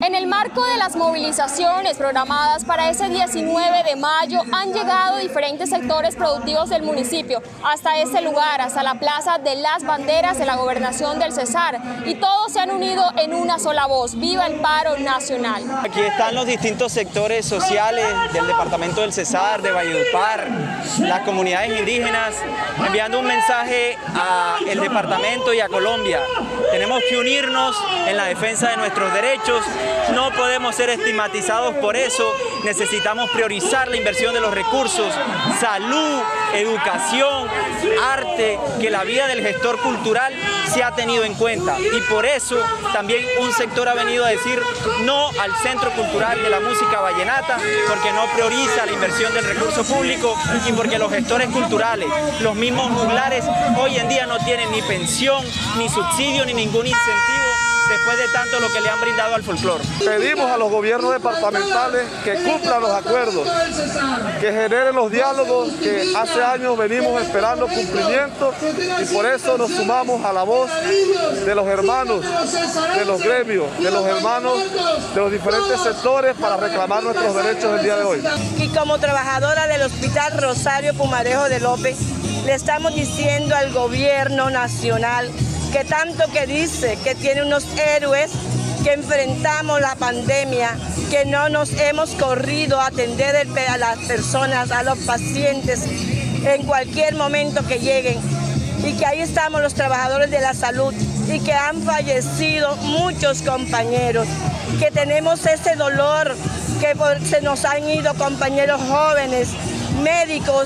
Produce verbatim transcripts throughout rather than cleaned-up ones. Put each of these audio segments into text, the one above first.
En el marco de las movilizaciones programadas para ese diecinueve de mayo, han llegado diferentes sectores productivos del municipio hasta este lugar, hasta la Plaza de las Banderas de la Gobernación del Cesar, y todos se han unido en una sola voz: ¡viva el paro nacional! Aquí están los distintos sectores sociales del departamento del Cesar, de Valledupar, las comunidades indígenas, enviando un mensaje al departamento y a Colombia. Tenemos que unirnos en la defensa de nuestros derechos. No podemos ser estigmatizados por eso. Necesitamos priorizar la inversión de los recursos, salud, educación, arte, que la vida del gestor cultural se ha tenido en cuenta. Y por eso también un sector ha venido a decir no al Centro Cultural de la Música Vallenata, porque no prioriza la inversión del recurso público y porque los gestores culturales, los mismos juglares, hoy en día no tienen ni pensión, ni subsidio, ni ningún incentivo después de tanto lo que le han brindado al folclore. Pedimos a los gobiernos departamentales que cumplan los acuerdos, que generen los diálogos que hace años venimos esperando cumplimiento, y por eso nos sumamos a la voz de los hermanos, de los gremios, de los hermanos de los diferentes sectores para reclamar nuestros derechos el día de hoy. Y como trabajadora del Hospital Rosario Pumarejo de López, le estamos diciendo al gobierno nacional que tanto que dice que tiene unos héroes, que enfrentamos la pandemia, que no nos hemos corrido a atender a las personas, a los pacientes en cualquier momento que lleguen, y que ahí estamos los trabajadores de la salud y que han fallecido muchos compañeros, que tenemos ese dolor, que se nos han ido compañeros jóvenes, médicos,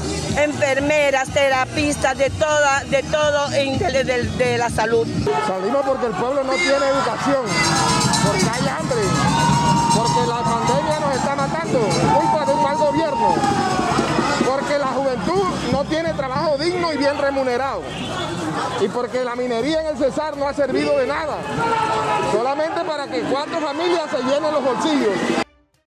enfermeras, terapistas, de toda, de todo de, de, de la salud. Salimos porque el pueblo no tiene educación, porque hay hambre, porque la pandemia nos está matando, culpa de un mal gobierno, porque la juventud no tiene trabajo digno y bien remunerado, y porque la minería en el Cesar no ha servido de nada, solamente para que cuatro familias se llenen los bolsillos.